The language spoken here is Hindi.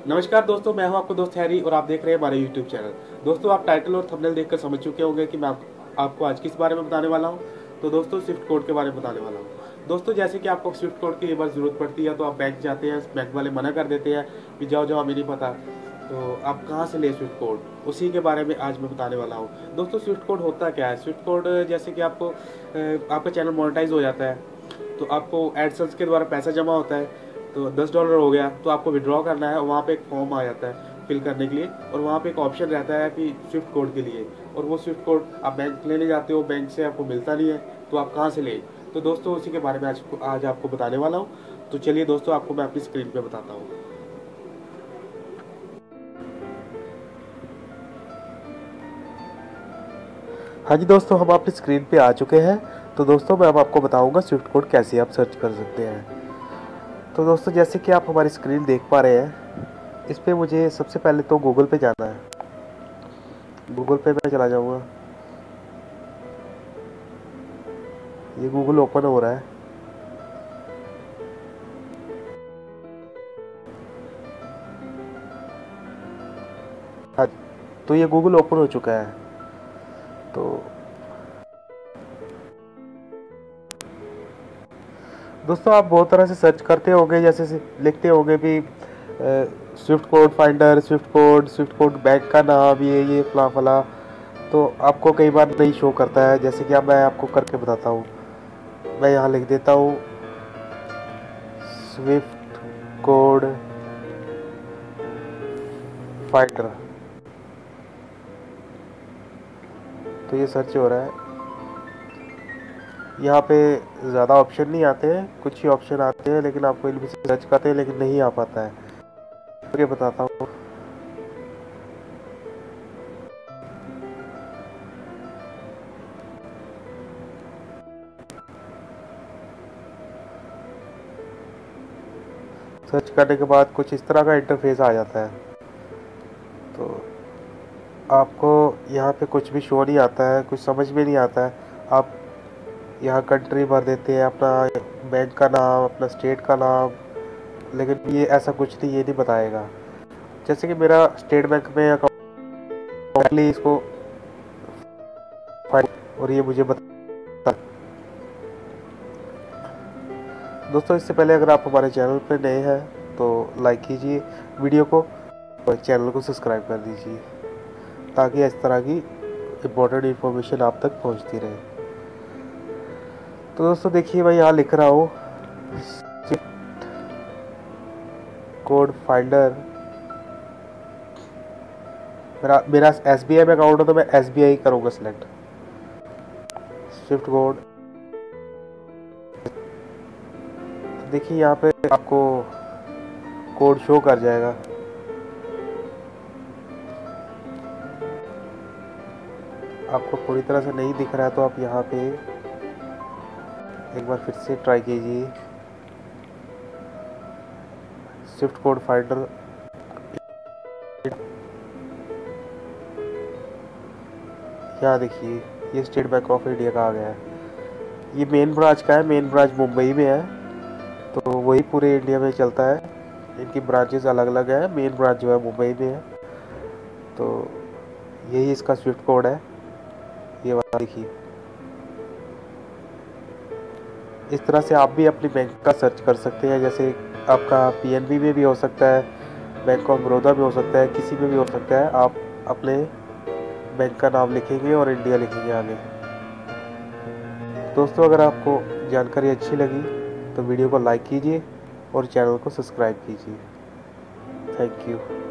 नमस्कार दोस्तों, मैं हूं आपका दोस्त हैरी और आप देख रहे हैं हमारे यूट्यूब चैनल। दोस्तों, आप टाइटल और थंबनेल देखकर समझ चुके होंगे कि मैं आपको आज किस बारे में बताने वाला हूं। तो दोस्तों, स्विफ्ट कोड के बारे में बताने वाला हूं। दोस्तों, जैसे कि आपको स्विफ्ट कोड की बार ज़रूरत पड़ती है तो आप बैंक जाते हैं, बैंक वाले मना कर देते हैं कि जाओ जाओ, हमें नहीं पता। तो आप कहाँ से ले स्विफ्ट कोड, उसी के बारे में आज मैं बताने वाला हूँ। दोस्तों, स्विफ्ट कोड होता क्या है? स्विफ्ट कोड जैसे कि आपका चैनल मोनेटाइज हो जाता है तो आपको एडसेंस के द्वारा पैसा जमा होता है। तो $10 हो गया तो आपको विड्रॉ करना है और वहाँ पे एक फॉर्म आ जाता है फिल करने के लिए, और वहाँ पे एक ऑप्शन रहता है कि स्विफ्ट कोड के लिए। और वो स्विफ्ट कोड आप बैंक लेने जाते हो, बैंक से आपको मिलता नहीं है, तो आप कहाँ से ले? तो दोस्तों, उसी के बारे में आज आपको बताने वाला हूँ। तो चलिए दोस्तों, आपको मैं अपनी स्क्रीन पे बताता हूँ। हाँ जी दोस्तों, हम अपनी स्क्रीन पे आ चुके हैं। तो दोस्तों, मैं अब आपको बताऊंगा स्विफ्ट कोड कैसे आप सर्च कर सकते हैं। तो दोस्तों, जैसे कि आप हमारी स्क्रीन देख पा रहे हैं, इस पे मुझे सबसे पहले तो गूगल पे जाना है। गूगल पे मैं चला जाऊंगा। ये गूगल ओपन हो रहा है। हाँ, तो ये गूगल ओपन हो चुका है। तो दोस्तों, आप बहुत तरह से सर्च करते होंगे, जैसे लिखते होंगे भी swift code finder, swift code bank का नाम, ये फला फला। तो आपको कई बार नहीं शो करता है, जैसे कि अब मैं आपको करके बताता हूँ। मैं यहाँ लिख देता हूँ स्विफ्ट कोड फाइंडर। तो ये सर्च हो रहा है। यहाँ पे ज़्यादा ऑप्शन नहीं आते हैं, कुछ ही ऑप्शन आते हैं, लेकिन आपको इनमें से सर्च करते हैं लेकिन नहीं आ पाता है। तो ये बताता हूँ। सर्च करने के बाद कुछ इस तरह का इंटरफेस आ जाता है। तो आपको यहाँ पे कुछ भी शो नहीं आता है, कुछ समझ में नहीं आता है। आप यहाँ कंट्री भर देते हैं, अपना बैंक का नाम, अपना स्टेट का नाम, लेकिन ये ऐसा कुछ नहीं, ये नहीं बताएगा। जैसे कि मेरा स्टेट बैंक में अकाउंट, इसको और ये मुझे बता। दोस्तों, इससे पहले अगर आप हमारे चैनल पर नए हैं तो लाइक कीजिए वीडियो को और चैनल को सब्सक्राइब कर दीजिए, ताकि इस तरह की इम्पोर्टेंट इन्फॉर्मेशन आप तक पहुंचती रहे। तो दोस्तों, देखिए मैं यहाँ लिख रहा हूँ कोड फाइंडर। मेरा SBI में अकाउंट है तो मैं SBI करूँगा सिलेक्ट। स्विफ्ट कोड, देखिए यहाँ पे आपको कोड शो कर जाएगा। आपको पूरी तरह से नहीं दिख रहा है तो आप यहाँ पे एक बार फिर से ट्राई कीजिए स्विफ्ट कोड फाइंडर। यहाँ देखिए, ये स्टेट बैंक ऑफ इंडिया का आ गया है। ये मेन ब्रांच का है, मेन ब्रांच मुंबई में है, तो वही पूरे इंडिया में चलता है। इनकी ब्रांचेस अलग अलग है, मेन ब्रांच जो है मुंबई में है। तो यही इसका स्विफ्ट कोड है, ये वाला देखिए। इस तरह से आप भी अपनी बैंक का सर्च कर सकते हैं। जैसे आपका PNB में भी हो सकता है, बैंक ऑफ बड़ौदा में हो सकता है, किसी में भी हो सकता है। आप अपने बैंक का नाम लिखेंगे और इंडिया लिखेंगे आगे। दोस्तों, अगर आपको जानकारी अच्छी लगी तो वीडियो को लाइक कीजिए और चैनल को सब्सक्राइब कीजिए। Thank you.